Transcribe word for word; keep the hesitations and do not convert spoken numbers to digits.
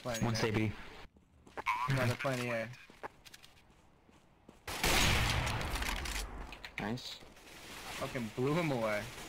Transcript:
planning One A. stay B. No, they're planning A. Nice. Fucking blew him away.